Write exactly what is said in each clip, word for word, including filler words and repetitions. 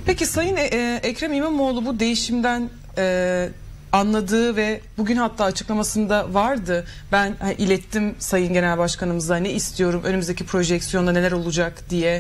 Peki Sayın e, Ekrem İmamoğlu bu değişimden e, anladığı ve bugün hatta açıklamasında vardı. Ben hani, ilettim Sayın Genel Başkanımıza ne istiyorum, önümüzdeki projeksiyonda neler olacak diye.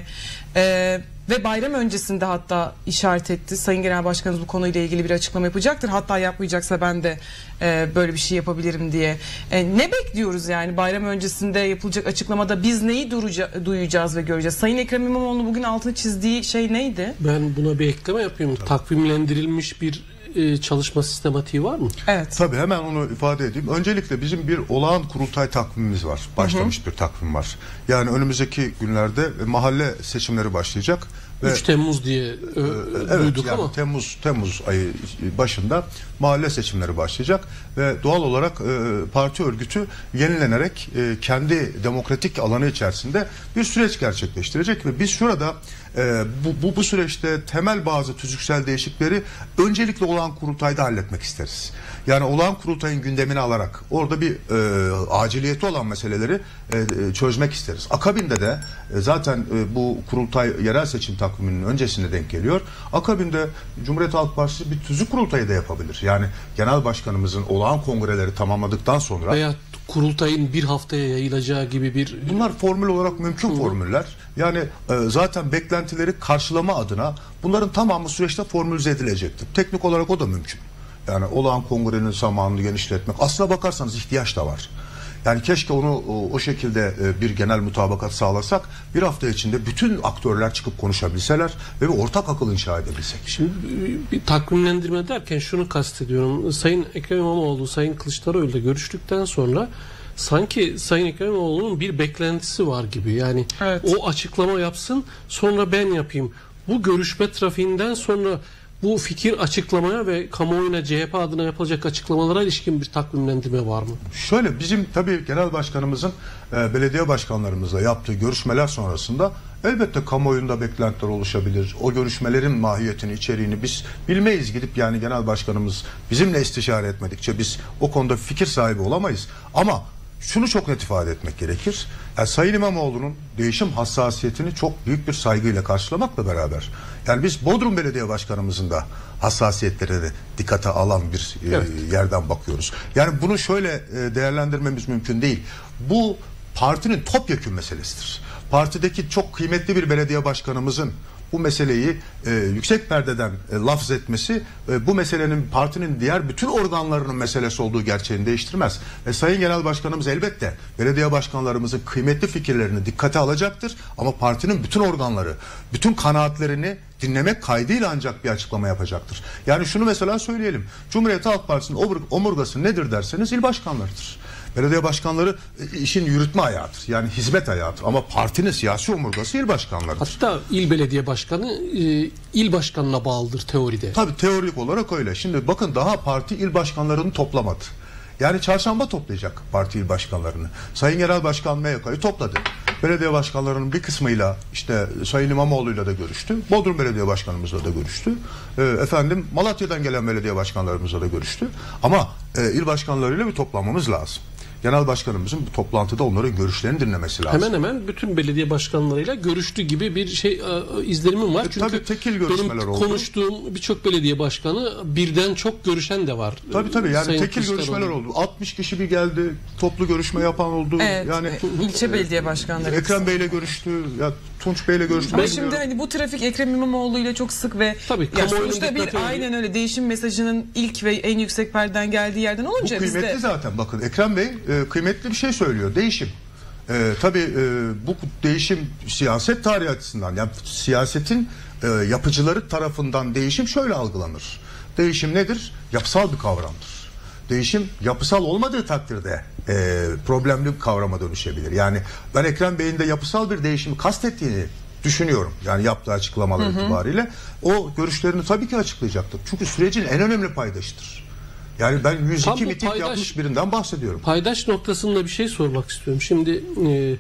E, ve bayram öncesinde hatta işaret etti. Sayın Genel Başkanımız bu konuyla ilgili bir açıklama yapacaktır. Hatta yapmayacaksa ben de e, böyle bir şey yapabilirim diye. E, ne bekliyoruz yani bayram öncesinde yapılacak açıklamada biz neyi duruca, duyacağız ve göreceğiz? Sayın Ekrem İmamoğlu bugün altını çizdiği şey neydi? Ben buna bir ekleme yapayım. Tabii. Takvimlendirilmiş bir e, çalışma sistematiği var mı? Evet. Tabii hemen onu ifade edeyim. Öncelikle bizim bir olağan kurultay takvimimiz var. Başlamış hı hı. bir takvim var. Yani önümüzdeki günlerde mahalle seçimleri başlayacak. üç Temmuz diye e, evet, duyduk yani ama. Temmuz Temmuz ayı başında mahalle seçimleri başlayacak ve doğal olarak e, parti örgütü yenilenerek e, kendi demokratik alanı içerisinde bir süreç gerçekleştirecek ve biz şurada e, bu, bu bu süreçte temel bazı tüzüksel değişiklikleri öncelikle olağan kurultayda halletmek isteriz. Yani olağan kurultayın gündemini alarak orada bir e, aciliyeti olan meseleleri e, çözmek isteriz. Akabinde de e, zaten e, bu kurultay yerel seçim takviminin öncesine denk geliyor. Akabinde Cumhuriyet Halk Partisi bir tüzük kurultayı da yapabilir. Yani genel başkanımızın olağan kongreleri tamamladıktan sonra veya kurultayın bir haftaya yayılacağı gibi bir... Bunlar formül olarak mümkün Hı. formüller. Yani e, zaten beklentileri karşılama adına bunların tamamı süreçte formülize edilecektir. Teknik olarak o da mümkün. Yani olağan kongrenin zamanını genişletmek. Aslına bakarsanız ihtiyaç da var. Yani keşke onu o, o şekilde e, bir genel mutabakat sağlasak, bir hafta içinde bütün aktörler çıkıp konuşabilseler ve bir ortak akıl inşa edebilsek. Şimdi bir takvimlendirme derken şunu kastediyorum. Sayın Ekrem İmamoğlu, Sayın Kılıçdaroğlu ile görüştükten sonra sanki Sayın Ekrem İmamoğlu'nun bir beklentisi var gibi. Yani evet. o açıklama yapsın, sonra ben yapayım. Bu görüşme trafiğinden sonra bu fikir açıklamaya ve kamuoyuna C H P adına yapılacak açıklamalara ilişkin bir takvimlendirme var mı? Şöyle, bizim tabii genel başkanımızın e, belediye başkanlarımızla yaptığı görüşmeler sonrasında elbette kamuoyunda beklentiler oluşabilir. O görüşmelerin mahiyetini, içeriğini biz bilmeyiz. Gidip yani genel başkanımız bizimle istişare etmedikçe biz o konuda fikir sahibi olamayız. Ama şunu çok net ifade etmek gerekir. Yani Sayın İmamoğlu'nun değişim hassasiyetini çok büyük bir saygıyla karşılamakla beraber, yani biz Bodrum Belediye Başkanımızın da hassasiyetlerine dikkate alan bir evet. e, yerden bakıyoruz. Yani bunu şöyle e, değerlendirmemiz mümkün değil. Bu partinin topyekün meselesidir. Partideki çok kıymetli bir belediye başkanımızın bu meseleyi e, yüksek perdeden e, lafz etmesi e, bu meselenin partinin diğer bütün organlarının meselesi olduğu gerçeğini değiştirmez. Ve Sayın Genel Başkanımız elbette belediye başkanlarımızın kıymetli fikirlerini dikkate alacaktır. Ama partinin bütün organları, bütün kanaatlerini dinlemek kaydıyla ancak bir açıklama yapacaktır. Yani şunu mesela söyleyelim. Cumhuriyet Halk Partisi'nin omurgası nedir derseniz il başkanlarıdır. Belediye başkanları işin yürütme ayağıdır. Yani hizmet ayağıdır. Ama partinin siyasi omurgası il başkanlarıdır. Hatta il belediye başkanı e, il başkanına bağlıdır teoride. Tabii teorik olarak öyle. Şimdi bakın, daha parti il başkanlarını toplamadı. Yani çarşamba toplayacak parti il başkanlarını. Sayın Genel Başkan M Y K'yı topladı. Belediye başkanlarının bir kısmıyla işte Sayın İmamoğlu'yla da görüştü. Bodrum Belediye Başkanımızla da görüştü. E, efendim Malatya'dan gelen belediye başkanlarımızla da görüştü. Ama e, il başkanlarıyla bir toplamamız lazım. Genel başkanımızın bu toplantıda onların görüşlerini dinlemesi lazım. Hemen hemen bütün belediye başkanlarıyla görüştü gibi bir şey e, izlenimim var. E, Çünkü tabii tekil görüşmeler benim oldu. Konuştuğum birçok belediye başkanı birden çok görüşen de var. Tabii tabii yani Sayın tekil görüşmeler oldu. altmış kişi bir geldi, toplu görüşme yapan oldu. Evet, yani ilçe belediye başkanları. Ekrem Bey'le görüştü, ya Tunç Bey'le görüştü. Ama şimdi hani bu trafik Ekrem İmamoğlu ile çok sık ve tabii, ya sonuçta bir aynen öyle değişim mesajının ilk ve en yüksek perdeden geldiği yerden olunca bu kıymetli bizde... zaten. Bakın Ekrem Bey e, kıymetli bir şey söylüyor. Değişim. E, tabii e, bu değişim siyaset tarihi açısından, yani siyasetin e, yapıcıları tarafından değişim şöyle algılanır. Değişim nedir? Yapısal bir kavramdır. Değişim yapısal olmadığı takdirde e, problemli bir kavrama dönüşebilir. Yani ben Ekrem Bey'in de yapısal bir değişimi kastettiğini düşünüyorum. Yani yaptığı açıklamalar hı hı. itibariyle o görüşlerini tabii ki açıklayacaktır. Çünkü sürecin en önemli paydaşıdır. Yani ben yüz iki miting paydaş, yapmış birinden bahsediyorum. Paydaş noktasında bir şey sormak istiyorum. Şimdi e, e,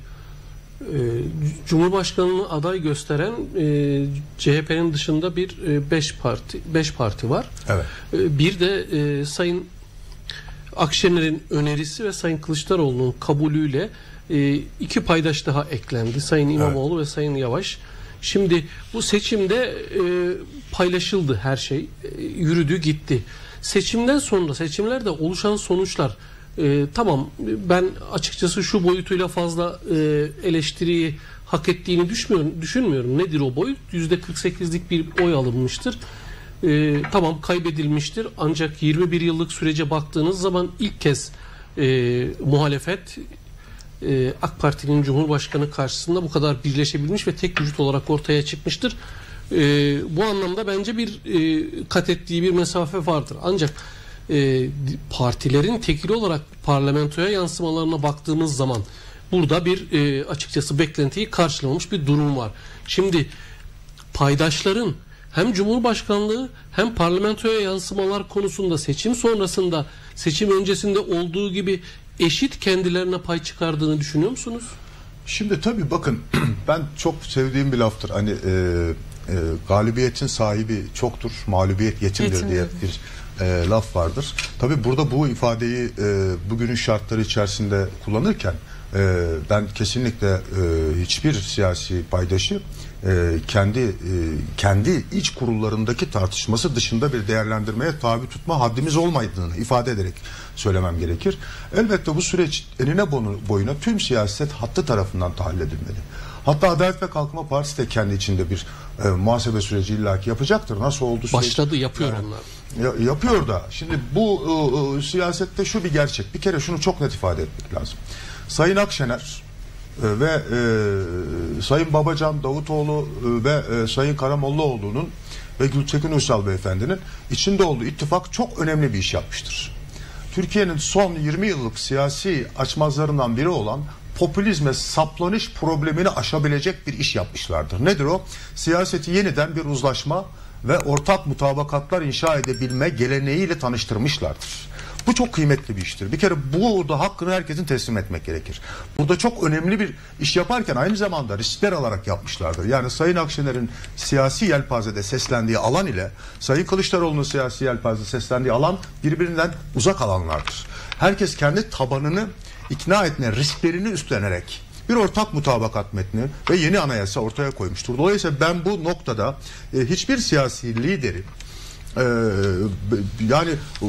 Cumhurbaşkanı'nı aday gösteren e, C H P'nin dışında bir e, beş parti beş parti var. Evet. E, bir de e, Sayın Akşener'in önerisi ve Sayın Kılıçdaroğlu'nun kabulüyle e, iki paydaş daha eklendi. Sayın İmamoğlu evet. ve Sayın Yavaş. Şimdi bu seçimde e, paylaşıldı her şey. E, yürüdü gitti. Seçimden sonra seçimlerde oluşan sonuçlar e, tamam ben açıkçası şu boyutuyla fazla e, eleştiriyi hak ettiğini düşünmüyorum, düşünmüyorum. Nedir o boyut? yüzde kırk sekizlik bir oy alınmıştır. Ee, tamam kaybedilmiştir. Ancak yirmi bir yıllık sürece baktığınız zaman ilk kez e, muhalefet e, AK Parti'nin Cumhurbaşkanı karşısında bu kadar birleşebilmiş ve tek vücut olarak ortaya çıkmıştır. E, bu anlamda bence bir e, kat ettiği bir mesafe vardır. Ancak e, partilerin tekili olarak parlamentoya yansımalarına baktığımız zaman burada bir e, açıkçası beklentiyi karşılamamış bir durum var. Şimdi paydaşların hem Cumhurbaşkanlığı hem parlamentoya yansımalar konusunda seçim sonrasında, seçim öncesinde olduğu gibi eşit kendilerine pay çıkardığını düşünüyor musunuz? Şimdi tabii bakın ben çok sevdiğim bir laftır. Hani e, e, galibiyetin sahibi çoktur, mağlubiyet yetimdir, yetimdir. diye bir e, laf vardır. Tabii burada bu ifadeyi e, bugünün şartları içerisinde kullanırken e, ben kesinlikle e, hiçbir siyasi paydaşı e, kendi e, kendi iç kurullarındaki tartışması dışında bir değerlendirmeye tabi tutma haddimiz olmadığını ifade ederek söylemem gerekir. Elbette bu süreç enine boyuna tüm siyaset hattı tarafından tahlil edilmeli. Hatta Adalet ve Kalkınma Partisi de kendi içinde bir e, muhasebe süreci illaki yapacaktır. Nasıl oldu? Süreç? Başladı, yapıyor yani, onlar. Ya, yapıyor da. Şimdi bu e, e, siyasette şu bir gerçek. Bir kere şunu çok net ifade etmek lazım. Sayın Akşener e, ve e, Sayın Babacan Davutoğlu e, ve e, Sayın Karamollaoğlu'nun ve Gültekin Uysal Beyefendinin içinde olduğu ittifak çok önemli bir iş yapmıştır. Türkiye'nin son yirmi yıllık siyasi açmazlarından biri olan popülizme saplanış problemini aşabilecek bir iş yapmışlardır. Nedir o? Siyaseti yeniden bir uzlaşma ve ortak mutabakatlar inşa edebilme geleneğiyle tanıştırmışlardır. Bu çok kıymetli bir iştir. Bir kere bu da hakkını herkesin teslim etmek gerekir. Burada çok önemli bir iş yaparken aynı zamanda riskler alarak yapmışlardır. Yani Sayın Akşener'in siyasi yelpazede seslendiği alan ile Sayın Kılıçdaroğlu'nun siyasi yelpazede seslendiği alan birbirinden uzak alanlardır. Herkes kendi tabanını ikna etme risklerini üstlenerek bir ortak mutabakat metni ve yeni anayasa ortaya koymuştur. Dolayısıyla ben bu noktada e, hiçbir siyasi lideri Ee, yani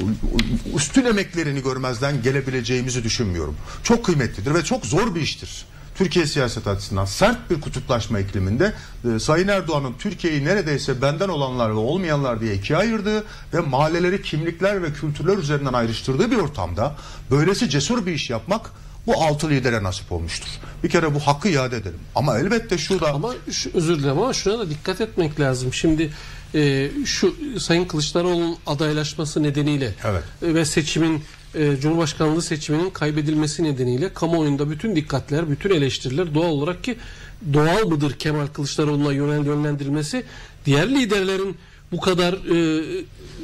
üstün emeklerini görmezden gelebileceğimizi düşünmüyorum. Çok kıymetlidir ve çok zor bir iştir. Türkiye siyaset açısından sert bir kutuplaşma ikliminde e, Sayın Erdoğan'ın Türkiye'yi neredeyse benden olanlar ve olmayanlar diye ikiye ayırdığı ve mahalleleri kimlikler ve kültürler üzerinden ayrıştırdığı bir ortamda böylesi cesur bir iş yapmak bu altı lidere nasip olmuştur. Bir kere bu hakkı iade edelim. Ama elbette şu da... Ama şu, özür dilerim ama şuna da dikkat etmek lazım. Şimdi e, şu Sayın Kılıçdaroğlu'nun adaylaşması nedeniyle evet. e, ve seçimin e, Cumhurbaşkanlığı seçiminin kaybedilmesi nedeniyle kamuoyunda bütün dikkatler, bütün eleştiriler doğal olarak ki doğal mıdır Kemal Kılıçdaroğlu'na yönel yönlendirilmesi, diğer liderlerin bu kadar e,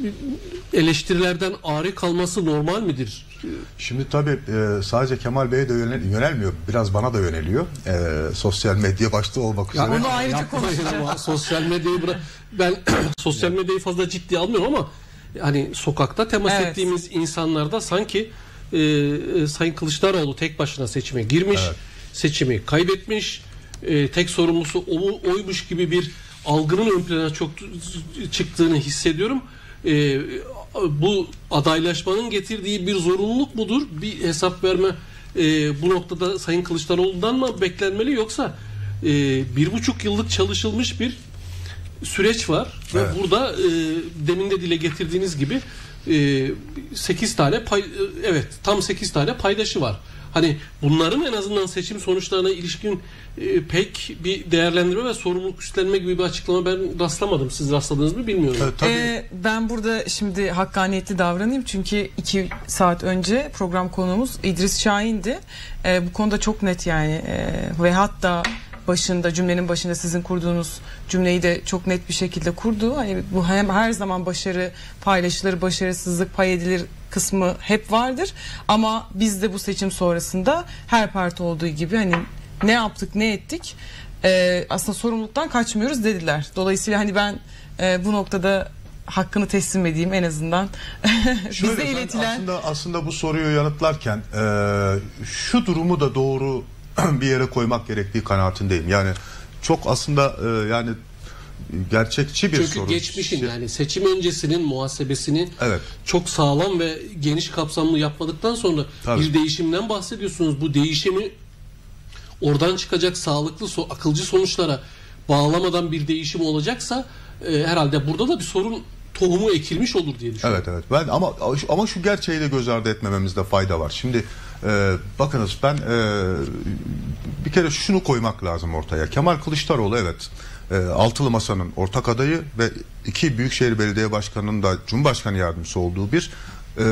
eleştirilerden ağrı kalması normal midir? Şimdi tabii e, sadece Kemal Bey'e de yönel, yönelmiyor. Biraz bana da yöneliyor. E, sosyal medya başta olmak üzere. Ya onu ayrıca konuşacağız. Sosyal medyayı bırak. Ben sosyal medyayı fazla ciddiye almıyorum ama hani sokakta temas evet. ettiğimiz insanlarda sanki e, e, Sayın Kılıçdaroğlu tek başına seçime girmiş, evet. seçimi kaybetmiş, e, tek sorumlusu o, oymuş gibi bir algının ön plana çok çıktığını hissediyorum. E, bu adaylaşmanın getirdiği bir zorunluluk mudur? Bir hesap verme e, bu noktada Sayın Kılıçdaroğlu'ndan mı beklenmeli, yoksa e, bir buçuk yıllık çalışılmış bir süreç var evet. ve burada e, demin de dile getirdiğiniz gibi e, sekiz tane pay, e, evet tam sekiz tane paydaşı var. Hani bunların en azından seçim sonuçlarına ilişkin e, pek bir değerlendirme ve sorumluluk üstlenme gibi bir açıklama ben rastlamadım. Siz rastladınız mı bilmiyorum. Evet, tabii. Ee, ben burada şimdi hakkaniyetli davranayım çünkü iki saat önce program konuğumuz İdris Şahin'di. Ee, bu konuda çok net yani ee, ve hatta başında, cümlenin başında sizin kurduğunuz cümleyi de çok net bir şekilde kurdu. Hani bu hem her zaman başarı paylaşılır, başarısızlık pay edilir kısmı hep vardır. Ama biz de bu seçim sonrasında her parti olduğu gibi hani ne yaptık, ne ettik e, aslında sorumluluktan kaçmıyoruz dediler. Dolayısıyla hani ben e, bu noktada hakkını teslim edeyim en azından. Şöyle, bize iletilen... Aslında, aslında bu soruyu yanıtlarken e, şu durumu da doğru bir yere koymak gerektiği kanaatindeyim. Yani çok aslında e, yani gerçekçi bir Çünkü sorun. Çünkü geçmişin yani seçim öncesinin muhasebesini evet. çok sağlam ve geniş kapsamlı yapmadıktan sonra Tabii. bir değişimden bahsediyorsunuz. Bu değişimi oradan çıkacak sağlıklı, akılcı sonuçlara bağlamadan bir değişim olacaksa e, herhalde burada da bir sorun tohumu ekilmiş olur diye düşünüyorum. Evet evet. Ben ama ama şu gerçeği de göz ardı etmememizde fayda var. Şimdi e, bakınız ben e, bir kere şunu koymak lazım ortaya. Kemal Kılıçdaroğlu evet e, Altılı Masa'nın ortak adayı ve iki Büyükşehir Belediye Başkanı'nın da Cumhurbaşkanı yardımcısı olduğu bir e,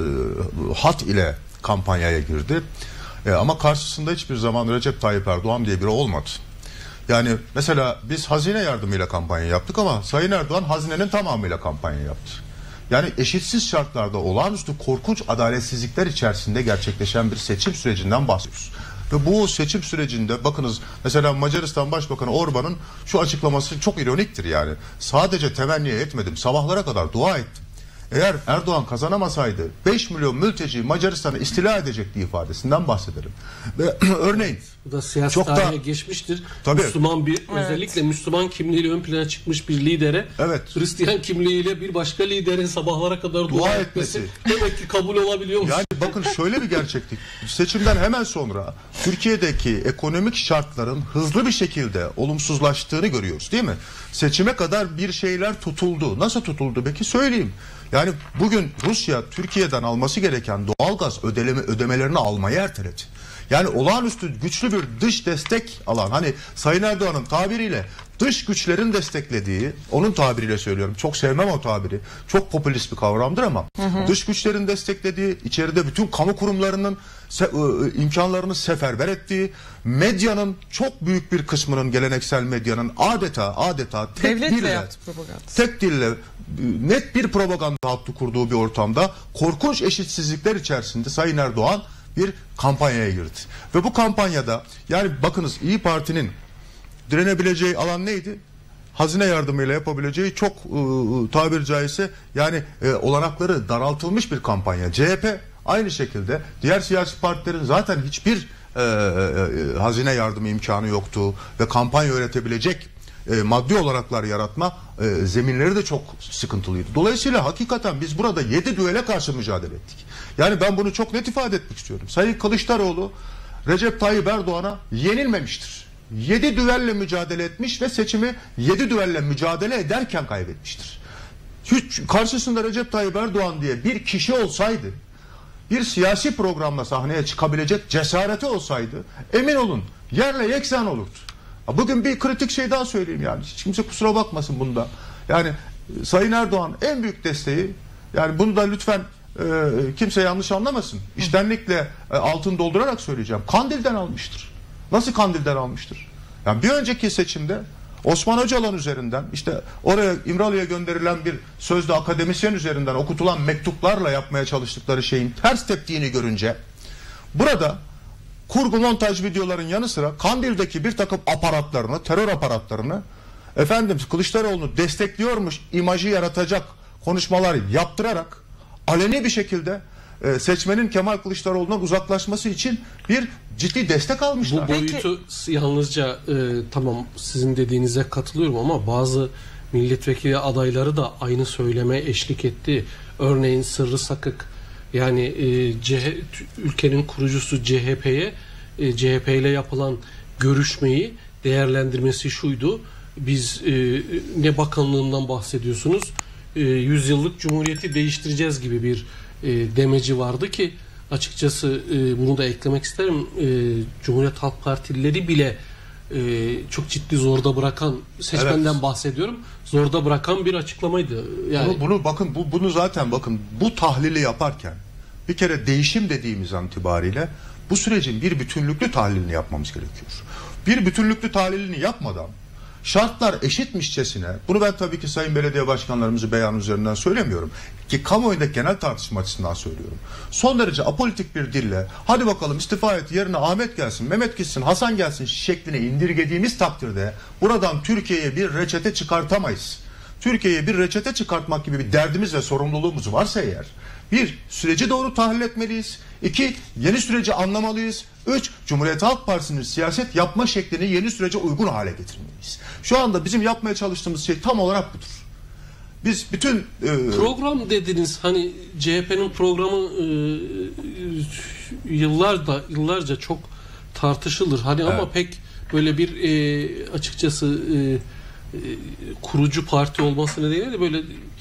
hat ile kampanyaya girdi. E, ama karşısında hiçbir zaman Recep Tayyip Erdoğan diye biri olmadı. Yani mesela biz hazine yardımıyla kampanya yaptık ama Sayın Erdoğan hazinenin tamamıyla kampanya yaptı. Yani eşitsiz şartlarda olağanüstü korkunç adaletsizlikler içerisinde gerçekleşen bir seçim sürecinden bahsediyoruz. Ve bu seçim sürecinde bakınız mesela Macaristan Başbakanı Orban'ın şu açıklaması çok ironiktir yani. Sadece temenni etmedim, sabahlara kadar dua ettim. Eğer Erdoğan kazanamasaydı beş milyon mülteci Macaristan'ı istila edecekti ifadesinden bahsedelim. Ve örneğin bu da siyasi çok tarihe da, geçmiştir. Tabii. Müslüman bir evet. özellikle Müslüman kimliğiyle ön plana çıkmış bir lidere evet. Hristiyan kimliğiyle bir başka liderin sabahlara kadar dua, dua etmesi, etmesi demek ki kabul olabiliyormuş. Yani bakın şöyle bir gerçeklik. Seçimden hemen sonra Türkiye'deki ekonomik şartların hızlı bir şekilde olumsuzlaştığını görüyoruz değil mi? Seçime kadar bir şeyler tutuldu. Nasıl tutuldu peki söyleyeyim. Yani bugün Rusya Türkiye'den alması gereken doğalgaz ödeme, ödemelerini almayı erteledi. Yani olağanüstü güçlü bir dış destek alan, hani Sayın Erdoğan'ın tabiriyle dış güçlerin desteklediği, onun tabiriyle söylüyorum, çok sevmem o tabiri, çok popülist bir kavramdır ama hı hı. dış güçlerin desteklediği, içeride bütün kamu kurumlarının se imkanlarını seferber ettiği, medyanın çok büyük bir kısmının, geleneksel medyanın adeta adeta tek Devletle dille, yaptı propaganda. tek dille net bir propaganda hattı kurduğu bir ortamda korkunç eşitsizlikler içerisinde Sayın Erdoğan bir kampanyaya girdi. Ve bu kampanyada yani bakınız İyi Parti'nin direnebileceği alan neydi? Hazine yardımıyla yapabileceği çok e, tabiri caizse yani e, olanakları daraltılmış bir kampanya. C H P aynı şekilde, diğer siyasi partilerin zaten hiçbir e, e, hazine yardımı imkanı yoktu ve kampanya yönetebilecek e, maddi olanaklar yaratma e, zeminleri de çok sıkıntılıydı. Dolayısıyla hakikaten biz burada yedi düele karşı mücadele ettik. Yani ben bunu çok net ifade etmek istiyorum. Sayın Kılıçdaroğlu Recep Tayyip Erdoğan'a yenilmemiştir. Yedi düelle mücadele etmiş ve seçimi yedi düelle mücadele ederken kaybetmiştir. Hiç karşısında Recep Tayyip Erdoğan diye bir kişi olsaydı, bir siyasi programla sahneye çıkabilecek cesareti olsaydı, emin olun yerle yeksan olurdu. Bugün bir kritik şey daha söyleyeyim yani. Hiç kimse kusura bakmasın bunda. Yani Sayın Erdoğan en büyük desteği, yani bunu da lütfen e, kimse yanlış anlamasın. İştenlikle e, altın doldurarak söyleyeceğim. Kandil'den almıştır. Nasıl Kandil'den almıştır? Yani bir önceki seçimde Osman Öcalan üzerinden, işte oraya İmralı'ya gönderilen bir sözde akademisyen üzerinden okutulan mektuplarla yapmaya çalıştıkları şeyin ters teptiğini görünce burada kurgu montaj videoların yanı sıra Kandil'deki bir takım aparatlarını, terör aparatlarını efendim Kılıçdaroğlu'nu destekliyormuş imajı yaratacak konuşmalar yaptırarak aleni bir şekilde e, seçmenin Kemal Kılıçdaroğlu'ndan uzaklaşması için bir ciddi destek almışlar. Bu boyutu Peki. yalnızca e, tamam sizin dediğinize katılıyorum ama bazı milletvekili adayları da aynı söyleme eşlik etti. Örneğin Sırrı Sakık, yani e, C H, ülkenin kurucusu C H P'ye e, C H P ile yapılan görüşmeyi değerlendirmesi şuydu: biz e, ne bakanlığından bahsediyorsunuz, e, yüzyıllık cumhuriyeti değiştireceğiz gibi bir e, demeci vardı ki açıkçası e, bunu da eklemek isterim. E, Cumhuriyet Halk Partilileri bile e, çok ciddi zorda bırakan, seçmenden evet. bahsediyorum, zorda bırakan bir açıklamaydı. Yani bunu, bunu bakın bu bunu zaten bakın bu tahlili yaparken bir kere değişim dediğimiz an itibariyle bu sürecin bir bütünlüklü tahlilini yapmamız gerekiyor. Bir bütünlüklü tahlilini yapmadan şartlar eşitmişçesine, bunu ben tabii ki sayın belediye başkanlarımızı beyan üzerinden söylemiyorum ki kamuoyunda genel tartışma açısından söylüyorum. Son derece apolitik bir dille hadi bakalım istifa et, yerine Ahmet gelsin, Mehmet gitsin, Hasan gelsin şekline indirgediğimiz takdirde buradan Türkiye'ye bir reçete çıkartamayız. Türkiye'ye bir reçete çıkartmak gibi bir derdimiz ve sorumluluğumuz varsa eğer, bir, süreci doğru tahlil etmeliyiz. İki, yeni süreci anlamalıyız. Üç, Cumhuriyet Halk Partisi'nin siyaset yapma şeklini yeni sürece uygun hale getirmeliyiz. Şu anda bizim yapmaya çalıştığımız şey tam olarak budur. Biz bütün... E, program dediniz, hani C H P'nin programı e, yıllarda, yıllarca çok tartışılır. Hani evet. Ama pek böyle bir e, açıkçası e, e, kurucu parti olması nedeniyle böyle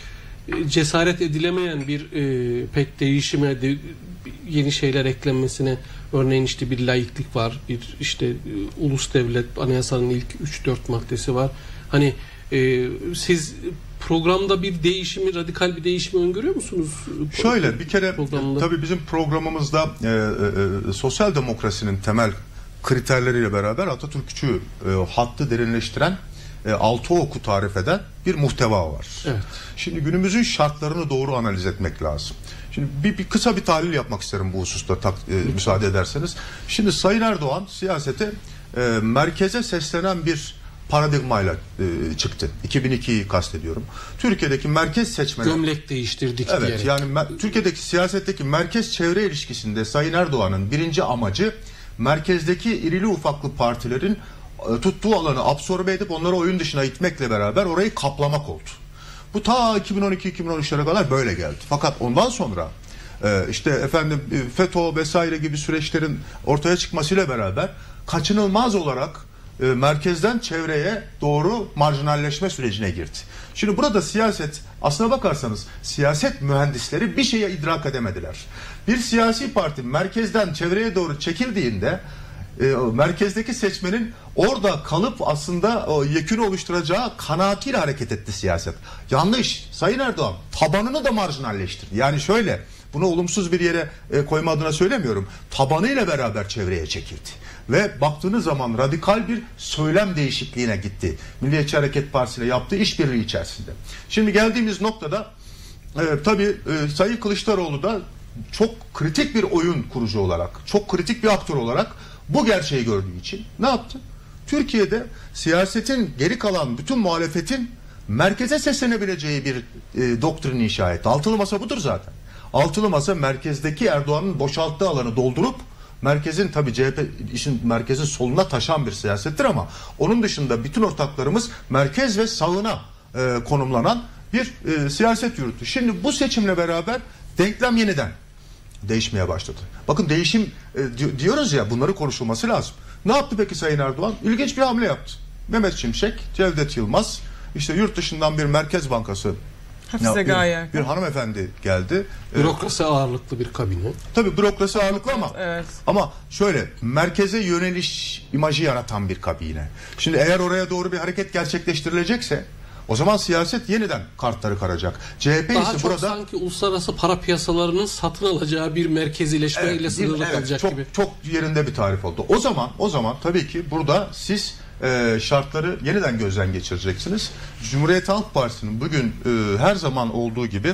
e, cesaret edilemeyen bir e, pek değişime, de, yeni şeyler eklenmesine, örneğin işte bir laiklik var, bir işte e, ulus devlet anayasanın ilk üç dört maddesi var. Hani e, siz programda bir değişimi, radikal bir değişimi öngörüyor musunuz? Şöyle bir kere programda. Tabii bizim programımızda e, e, sosyal demokrasinin temel kriterleriyle beraber Atatürkçü e, hattı derinleştiren e, altı oku tarif eden bir muhteva var. Evet. Şimdi günümüzün şartlarını doğru analiz etmek lazım. Şimdi bir, bir kısa bir tahlil yapmak isterim bu hususta tak, e, müsaade ederseniz. Şimdi Sayın Erdoğan siyasete e, merkeze seslenen bir paradigmayla e, çıktı. iki bin ikiyi kastediyorum. Türkiye'deki merkez seçmenler... Gömlek değiştirdik evet, diyerek. Yani Türkiye'deki siyasetteki merkez çevre ilişkisinde Sayın Erdoğan'ın birinci amacı merkezdeki irili ufaklı partilerin e, tuttuğu alanı absorbe edip onları oyun dışına itmekle beraber orayı kaplamak oldu. Bu ta iki bin on iki iki bin on üçlere kadar böyle geldi. Fakat ondan sonra e, işte efendim FETÖ vesaire gibi süreçlerin ortaya çıkmasıyla beraber kaçınılmaz olarak e, merkezden çevreye doğru marjinalleşme sürecine girdi. Şimdi burada siyaset, aslına bakarsanız siyaset mühendisleri bir şeye idrak edemediler. Bir siyasi parti merkezden çevreye doğru çekildiğinde e, merkezdeki seçmenin orada kalıp aslında o yekünü oluşturacağı kanaatiyle hareket etti siyaset. Yanlış. Sayın Erdoğan tabanını da marjinalleştirdi. Yani şöyle, bunu olumsuz bir yere e, koyma adına söylemiyorum. Tabanıyla beraber çevreye çekildi. Ve baktığınız zaman radikal bir söylem değişikliğine gitti. Milliyetçi Hareket Partisi ile yaptığı işbirliği içerisinde. Şimdi geldiğimiz noktada e, tabii e, Sayın Kılıçdaroğlu da çok kritik bir oyun kurucu olarak, çok kritik bir aktör olarak bu gerçeği gördüğü için ne yaptı? Türkiye'de siyasetin geri kalan bütün muhalefetin merkeze seslenebileceği bir e, doktrin inşa etti. Altılı masa budur zaten. Altılı masa merkezdeki Erdoğan'ın boşalttığı alanı doldurup merkezin, tabii C H P işin merkezin soluna taşan bir siyasettir ama onun dışında bütün ortaklarımız merkez ve sağına e, konumlanan bir e, siyaset yürüttü. Şimdi bu seçimle beraber denklem yeniden değişmeye başladı. Bakın değişim e, diyoruz ya, bunları konuşulması lazım. Ne yaptı peki Sayın Erdoğan? İlginç bir hamle yaptı. Mehmet Şimşek, Cevdet Yılmaz, işte yurt dışından bir Merkez Bankası Hafize Gaye. Bir, bir hanımefendi geldi. Bürokrasi ee, ağırlıklı bir kabine. Tabii bürokrasi ağırlıklı ama evet. Ama şöyle, merkeze yöneliş imajı yaratan bir kabine. Şimdi eğer oraya doğru bir hareket gerçekleştirilecekse o zaman siyaset yeniden kartları karacak. C H P Daha ise çok burada sanki uluslararası para piyasalarının satın alacağı bir merkezileşmeyle evet, sınırlı evet, kalacak çok, gibi. Çok yerinde bir tarif oldu. O zaman o zaman tabii ki burada siz e, şartları yeniden gözden geçireceksiniz. Cumhuriyet Halk Partisi'nin bugün e, her zaman olduğu gibi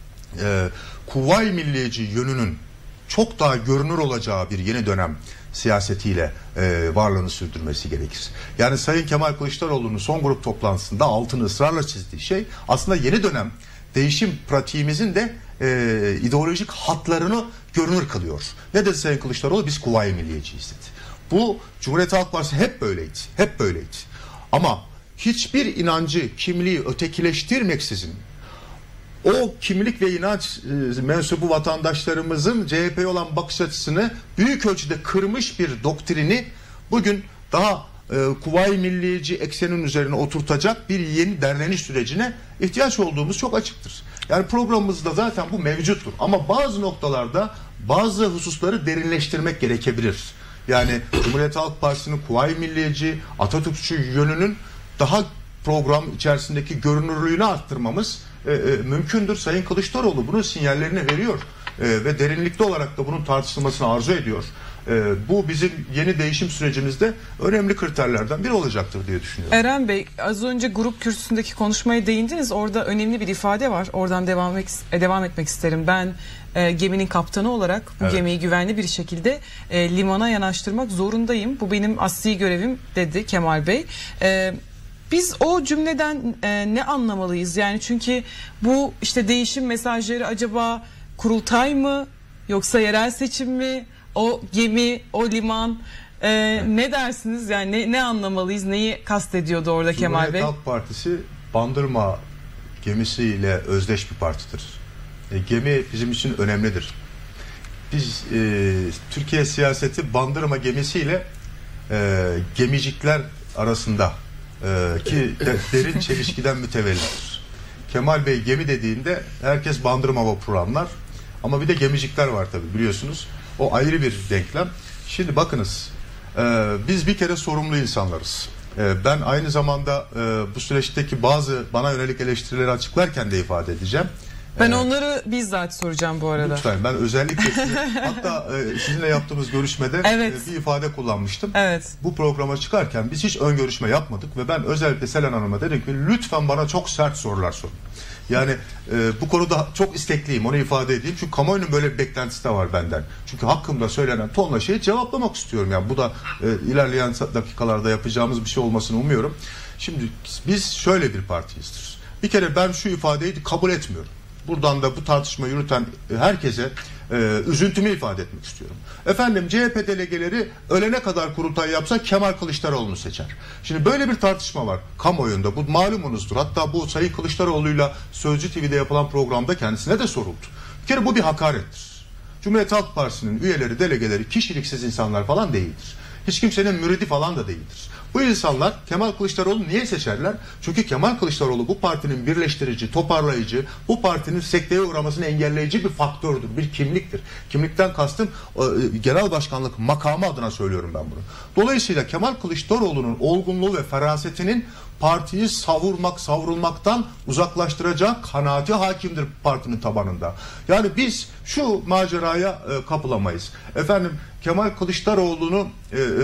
e, Kuvayi Milliyeci yönünün çok daha görünür olacağı bir yeni dönem siyasetiyle e, varlığını sürdürmesi gerekir. Yani Sayın Kemal Kılıçdaroğlu'nun son grup toplantısında altını ısrarla çizdiği şey aslında yeni dönem değişim pratiğimizin de e, ideolojik hatlarını görünür kılıyor. Ne dedi Sayın Kılıçdaroğlu? Biz Kuvayi Milliyeciyiz dedi. Bu Cumhuriyet Halk Partisi hep böyleydi. Hep böyleydi. Ama hiçbir inancı, kimliği ötekileştirmeksizin o kimlik ve inanç e, mensubu vatandaşlarımızın C H P'ye olan bakış açısını büyük ölçüde kırmış bir doktrini bugün daha e, Kuvayi Milliyeci eksenin üzerine oturtacak bir yeni derleniş sürecine ihtiyaç olduğumuz çok açıktır. Yani programımızda zaten bu mevcuttur. Ama bazı noktalarda bazı hususları derinleştirmek gerekebilir. Yani Cumhuriyet Halk Partisi'nin Kuvayi Milliyeci, Atatürkçü yönünün daha program içerisindeki görünürlüğünü arttırmamız e, e, mümkündür. Sayın Kılıçdaroğlu bunun sinyallerini veriyor e, ve derinlikli olarak da bunun tartışılmasını arzu ediyor. E, bu bizim yeni değişim sürecimizde önemli kriterlerden biri olacaktır diye düşünüyorum. Eren Bey, az önce grup kürsüsündeki konuşmaya değindiniz. Orada önemli bir ifade var. Oradan devam, et, devam etmek isterim. Ben e, geminin kaptanı olarak bu evet. gemiyi güvenli bir şekilde e, limana yanaştırmak zorundayım. Bu benim asli görevim dedi Kemal Bey. E, Biz o cümleden e, ne anlamalıyız? Yani çünkü bu işte değişim mesajları acaba kurultay mı yoksa yerel seçim mi? O gemi, o liman e, evet. ne dersiniz? Yani ne, ne anlamalıyız? Neyi kastediyordu orada Kemal Bey? Cumhuriyet Halk Partisi Bandırma gemisiyle özdeş bir partidir. E, gemi bizim için önemlidir. Biz e, Türkiye siyaseti Bandırma gemisiyle e, gemicikler arasında e, ki de, derin çelişkiden mütevellidir. Kemal Bey gemi dediğinde herkes Bandırma vapuru anlar. Ama bir de gemicikler var tabii biliyorsunuz. O ayrı bir denklem. Şimdi bakınız e, biz bir kere sorumlu insanlarız. E, ben aynı zamanda e, bu süreçteki bazı bana yönelik eleştirileri açıklarken de ifade edeceğim. Ben ee, onları bizzat soracağım bu arada. Lütfen, ben özellikle size, hatta e, sizinle yaptığımız görüşmede evet. e, bir ifade kullanmıştım. Evet. Bu programa çıkarken biz hiç ön görüşme yapmadık ve ben özellikle Selen Hanım'a dedim ki lütfen bana çok sert sorular sorun. Yani e, bu konuda çok istekliyim, onu ifade edeyim. Çünkü kamuoyunun böyle bir beklentisi de var benden. Çünkü hakkımda söylenen tonla şeyi cevaplamak istiyorum. Yani bu da e, ilerleyen dakikalarda yapacağımız bir şey olmasını umuyorum. Şimdi biz şöyle bir partiyizdir. Bir kere ben şu ifadeyi kabul etmiyorum. Buradan da bu tartışma yürüten herkese e, üzüntümü ifade etmek istiyorum. Efendim C H P delegeleri ölene kadar kurultay yapsa Kemal Kılıçdaroğlu'nu seçer. Şimdi böyle bir tartışma var kamuoyunda. Bu malumunuzdur. Hatta bu Sayın Kılıçdaroğlu'yla Sözcü T V'de yapılan programda kendisine de soruldu. Bir kere bu bir hakarettir. Cumhuriyet Halk Partisi'nin üyeleri, delegeleri kişiliksiz insanlar falan değildir. Hiç kimsenin müridi falan da değildir. Bu insanlar Kemal Kılıçdaroğlu niye seçerler? Çünkü Kemal Kılıçdaroğlu bu partinin birleştirici, toparlayıcı, bu partinin sekteye uğramasını engelleyici bir faktördür, bir kimliktir. Kimlikten kastım genel başkanlık makamı adına söylüyorum ben bunu. Dolayısıyla Kemal Kılıçdaroğlu'nun olgunluğu ve ferasetinin partiyi savurmak, savrulmaktan uzaklaştıracak kanaati hakimdir partinin tabanında. Yani biz şu maceraya e, kapılamayız. Efendim Kemal Kılıçdaroğlu'nu e, e, e,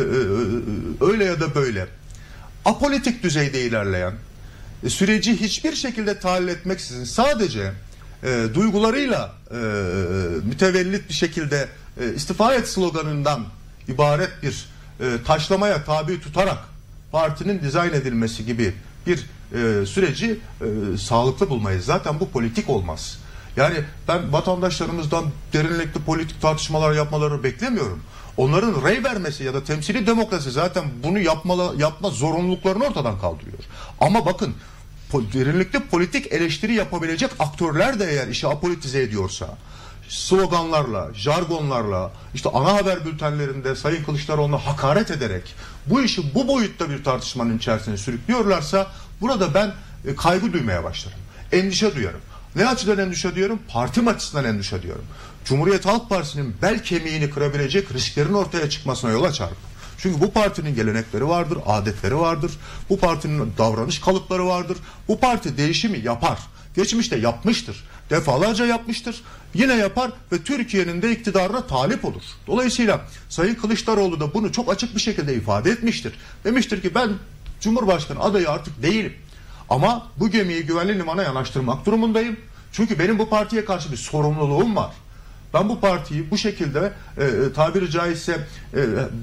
öyle ya da böyle apolitik düzeyde ilerleyen, e, süreci hiçbir şekilde tahlil etmeksizin sadece e, duygularıyla e, mütevellit bir şekilde e, istifa et sloganından ibaret bir e, taşlamaya tabi tutarak partinin dizayn edilmesi gibi bir e, süreci e, sağlıklı bulmayız. Zaten bu politik olmaz. Yani ben vatandaşlarımızdan derinlikli politik tartışmalar yapmalarını beklemiyorum. Onların rey vermesi ya da temsili demokrasi zaten bunu yapmalı, yapma zorunluluklarını ortadan kaldırıyor. Ama bakın derinlikli politik eleştiri yapabilecek aktörler de eğer işi apolitize ediyorsa, sloganlarla, jargonlarla, işte ana haber bültenlerinde Sayın Kılıçdaroğlu'na hakaret ederek bu işi bu boyutta bir tartışmanın içerisine sürüklüyorlarsa burada ben e, kaygı duymaya başlarım. Endişe duyarım. Ne açıdan endişe duyuyorum? Partim açısından endişe duyuyorum. Cumhuriyet Halk Partisi'nin bel kemiğini kırabilecek risklerin ortaya çıkmasına yol açar. Çünkü bu partinin gelenekleri vardır, adetleri vardır. Bu partinin davranış kalıpları vardır. Bu parti değişimi yapar. Geçmişte yapmıştır. Defalarca yapmıştır. Yine yapar ve Türkiye'nin de iktidarına talip olur. Dolayısıyla Sayın Kılıçdaroğlu da bunu çok açık bir şekilde ifade etmiştir. Demiştir ki ben Cumhurbaşkanı adayı artık değilim. Ama bu gemiyi güvenli limana yanaştırmak durumundayım. Çünkü benim bu partiye karşı bir sorumluluğum var. Ben bu partiyi bu şekilde e, tabiri caizse e,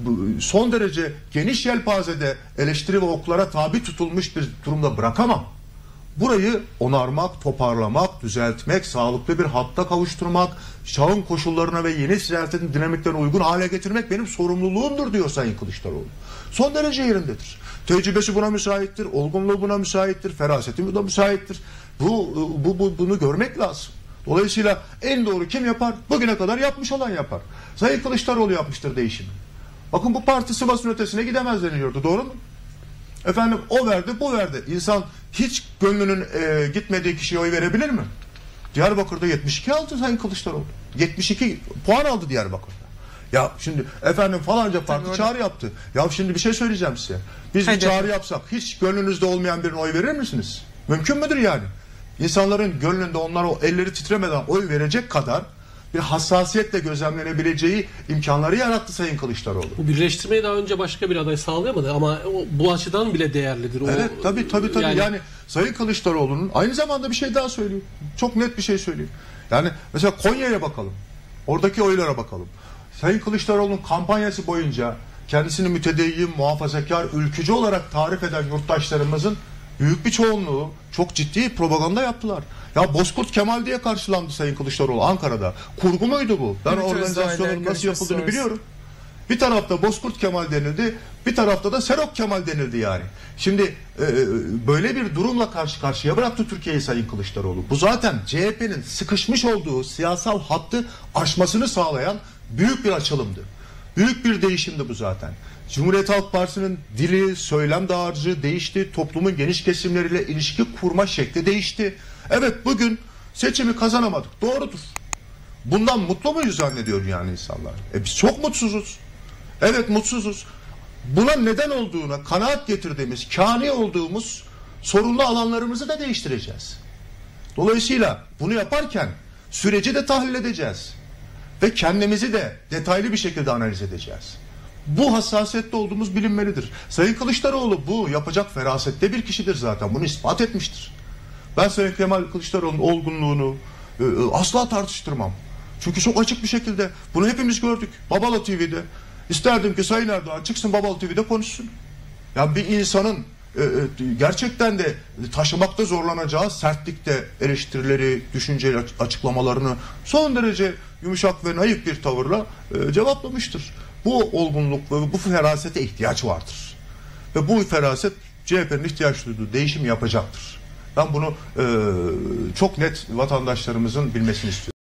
son derece geniş yelpazede eleştiri ve oklara tabi tutulmuş bir durumda bırakamam. Burayı onarmak, toparlamak, düzeltmek, sağlıklı bir hatta kavuşturmak, çağın koşullarına ve yeni siyasetin dinamiklerine uygun hale getirmek benim sorumluluğumdur diyor Sayın Kılıçdaroğlu. Son derece yerindedir. Tecrübesi buna müsaittir, olgunluğu buna müsaittir, feraseti buna müsaittir. Bu, bu, bu bunu görmek lazım. Dolayısıyla en doğru kim yapar? Bugüne kadar yapmış olan yapar. Sayın Kılıçdaroğlu yapmıştır değişimi. Bakın bu parti Sivas'ın ötesine gidemez deniliyordu. Doğru mu? Efendim o verdi, bu verdi. İnsan hiç gönlünün e, gitmediği kişiye oy verebilir mi? Diyarbakır'da yetmiş iki aldı Sayın Kılıçdaroğlu. yetmiş iki puan aldı Diyarbakır'da. Ya şimdi efendim falanca parti çağrı yaptı. Ya şimdi bir şey söyleyeceğim size. Biz Hadi. bir çağrı yapsak hiç gönlünüzde olmayan birine oy verir misiniz? Mümkün müdür yani? İnsanların gönlünde onlar o elleri titremeden oy verecek kadar bir hassasiyetle gözlemlenebileceği imkanları yarattı Sayın Kılıçdaroğlu. Bu birleştirmeyi daha önce başka bir aday sağlayamadı ama o, bu açıdan bile değerlidir. O, evet tabii tabii tabii yani... yani Sayın Kılıçdaroğlu'nun aynı zamanda bir şey daha söyleyeyim. Çok net bir şey söyleyeyim. Yani mesela Konya'ya bakalım. Oradaki oylara bakalım. Sayın Kılıçdaroğlu'nun kampanyası boyunca kendisini mütedeyyin, muhafazakar, ülkücü olarak tarif eden yurttaşlarımızın büyük bir çoğunluğu çok ciddi propaganda yaptılar. Ya Bozkurt Kemal diye karşılandı Sayın Kılıçdaroğlu Ankara'da. Kurgu muydu bu? Ben organizasyonun nasıl yapıldığını biliyorum. Bir tarafta Bozkurt Kemal denildi, bir tarafta da Serok Kemal denildi yani. Şimdi e, böyle bir durumla karşı karşıya bıraktı Türkiye'yi Sayın Kılıçdaroğlu. Bu zaten C H P'nin sıkışmış olduğu siyasal hattı aşmasını sağlayan büyük bir açılımdı. Büyük bir değişimdi bu zaten. Cumhuriyet Halk Partisi'nin dili, söylem dağarcığı değişti. Toplumun geniş kesimleriyle ilişki kurma şekli değişti. Evet, bugün seçimi kazanamadık. Doğrudur. Bundan mutlu muyuz zannediyor yani insanlar? E biz çok mutsuzuz. Evet, mutsuzuz. Buna neden olduğuna kanaat getirdiğimiz, kâni olduğumuz sorunlu alanlarımızı da değiştireceğiz. Dolayısıyla bunu yaparken süreci de tahlil edeceğiz. Ve kendimizi de detaylı bir şekilde analiz edeceğiz. Bu hassasiyette olduğumuz bilinmelidir. Sayın Kılıçdaroğlu bu yapacak ferasette bir kişidir zaten. Bunu ispat etmiştir. Ben Sayın Kemal Kılıçdaroğlu'nun olgunluğunu e, asla tartıştırmam. Çünkü çok açık bir şekilde bunu hepimiz gördük. Babala T V'de. İsterdim ki Sayın Erdoğan çıksın Babala T V'de konuşsun. Ya bir insanın e, e, gerçekten de taşımakta zorlanacağı sertlikte eleştirileri, düşünce açıklamalarını son derece yumuşak ve naif bir tavırla e, cevaplamıştır. Bu olgunluk ve bu ferasete ihtiyaç vardır. Ve bu feraset C H P'nin ihtiyaç duyduğu değişimi yapacaktır. Ben bunu e, çok net vatandaşlarımızın bilmesini istiyorum.